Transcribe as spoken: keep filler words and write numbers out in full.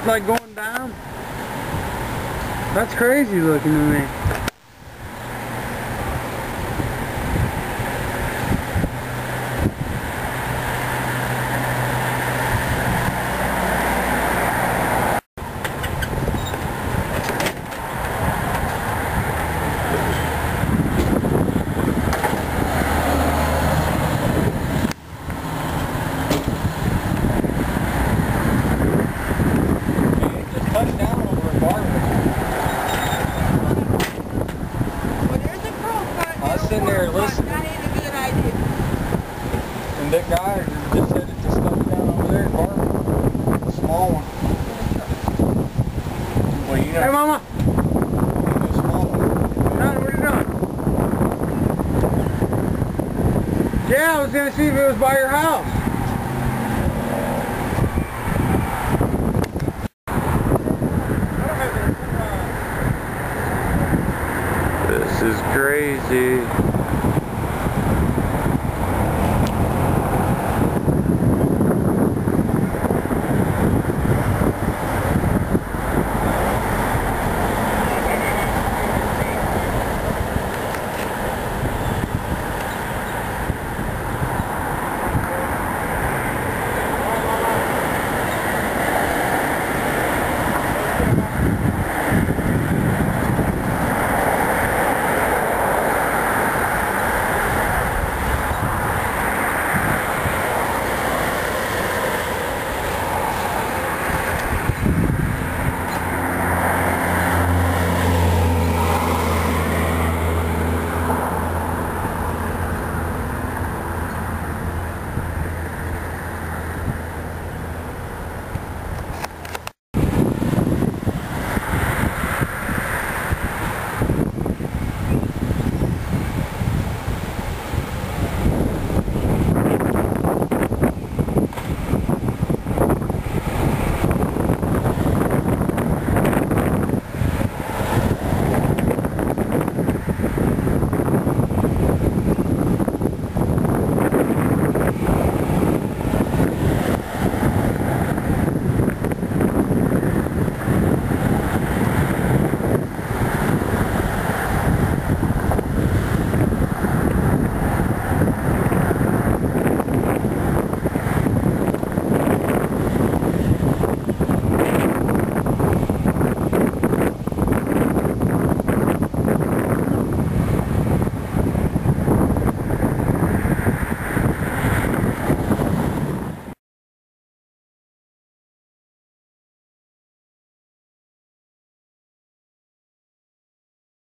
like going down? That's crazy looking to me. Sitting there listening. That ain't a good idea. And that guy just said it just stuck down over there in Barber. A small one. Well, you know. Hey, Mama. A small one. Dad, what are you doing? Yeah, I was gonna see if it was by your house. This is crazy.